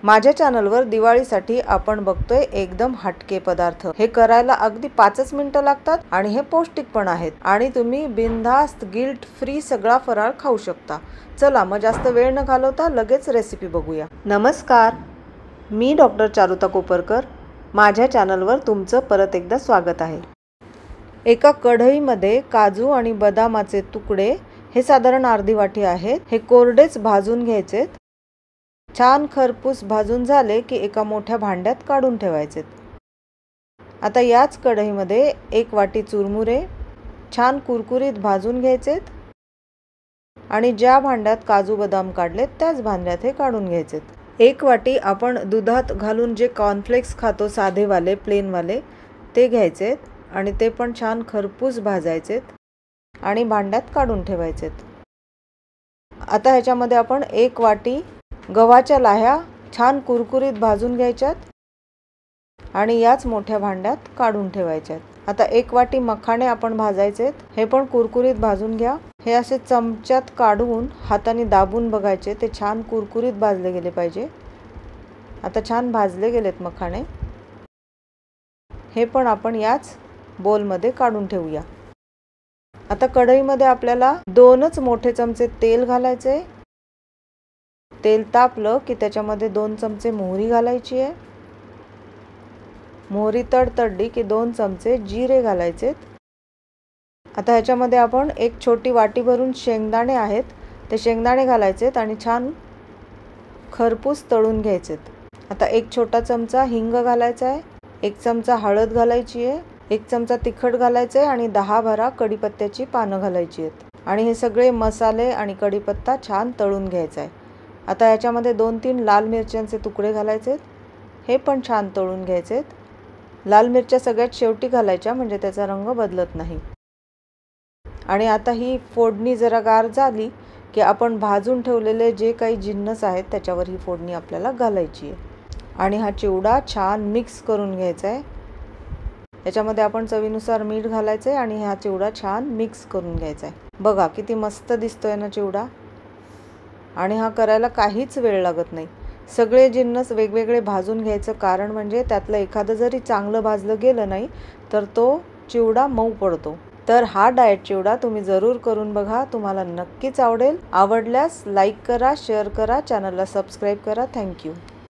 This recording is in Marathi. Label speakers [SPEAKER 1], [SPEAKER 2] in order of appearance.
[SPEAKER 1] माझ्या चॅनलवर दिवाळीसाठी आपण बघतोय एकदम हटके पदार्थ। हे करायला अगदी 5च मिनिटं लागतात आणि हे पौष्टिक पण आहेत आणि तुम्ही बिनधास्त गिल्ट फ्री सगळा फराळ खाऊ शकता। चला मग जास्त वेळ न घालवता लगेच रेसिपी बघूया। नमस्कार, मी डॉक्टर चारुता कोपरकर। माझ्या चॅनलवर तुमचं परत एकदा स्वागत आहे। एका कढईमध्ये काजू आणि बदामाचे तुकडे हे साधारण अर्धी वाटी आहेत। हे कोरडेच भाजून घ्यायचे। छान खरपूस भाजून झाले की एका मोठ्या भांड्यात काढून ठेवायचे। आता याच कढईमध्ये 1 वाटी चुरमुरे छान कुरकुरीत भाजून घ्यायचे आणि ज्या भांड्यात काजू बदाम काढले त्याच भांड्यात हे काढून घ्यायचे। 1 वाटी आपण दुधात घालून जे कॉर्नफ्लेक्स खातो साधेवाले प्लेन वाले ते घ्यायचे आणि ते पण छान खरपूस भाजायचे आणि भांड्यात काढून ठेवायचे। आता ह्याच्यामध्ये आपण 1 वाटी गव्हाच्या लाह्या छान कुरकुरीत भाजून घ्यायच्यात आणि याच मोठ्या भांड्यात काढून ठेवायच्यात। आता 1 वाटी मखाणे आपण भाजायचे, हे पण कुरकुरीत भाजून घ्या। हे असे चमच्यात काढून हाताने दाबून बघायचे, ते छान कुरकुरीत भाजले गेले पाहिजे। आता छान भाजले गेलेत मखाणे, हे पण आपण याच बोलमध्ये काढून ठेवूया। आता कढईमध्ये आपल्याला 2च मोठे चमचे तेल घालायचे। तेल तापलं की त्याच्यामध्ये 2 चमचे मोहरी घालायची आहे। मोहरी तडतडली की 2 चमचे जिरे घालायचे। आता ह्याच्यामध्ये आपण 1 छोटी वाटी भरून शेंगदाणे आहेत, ते शेंगदाणे घालायचे आणि छान खरपूस तळून घ्यायचे। आता 1 छोटा चमचा हिंग घालायचा आहे, 1 चमचा हळद घालायची आहे, 1 चमचा तिखट घालायचे आणि 10-12 कढीपत्त्याची पानं घालायची आहेत आणि हे सगळे मसाले आणि कढीपत्ता छान तळून घ्यायचा आहे। आता याच्यामध्ये 2-3 लाल मिरच्यांचे तुकडे घालायचे, हे पण छान तळून घ्यायचे। लाल मिरच्या सगळ्यात शेवटी घालायच्या म्हणजे त्याचा रंग बदलत नाही। आणि आता ही फोडणी जरा गार झाली की आपण भाजून ठेवलेले जे काही जिन्नस आहेत त्याच्यावर ही फोडणी आपल्याला घालायची आहे आणि हा चिवडा छान मिक्स करून घ्यायचा आहे। याच्यामध्ये आपण चवीनुसार मीठ घालायचे आणि हा चिवडा छान मिक्स करून घ्यायचा आहे। बघा किती मस्त दिसतोय ना चिवडा, आणि हा करायला काहीच वेळ लागत नाही। सगळे जिन्नस वेगवेगळे भाजून घ्यायचं कारण म्हणजे त्यातलं एखादं जरी चांगलं भाजलं गेलं नाही तर तो चिवडा मऊ पडतो। तर हा डाएट चिवडा तुम्ही जरूर करून बघा, तुम्हाला नक्कीच आवडेल। आवडल्यास लाईक करा, शेअर करा, चॅनलला सबस्क्राईब करा। थँक्यू।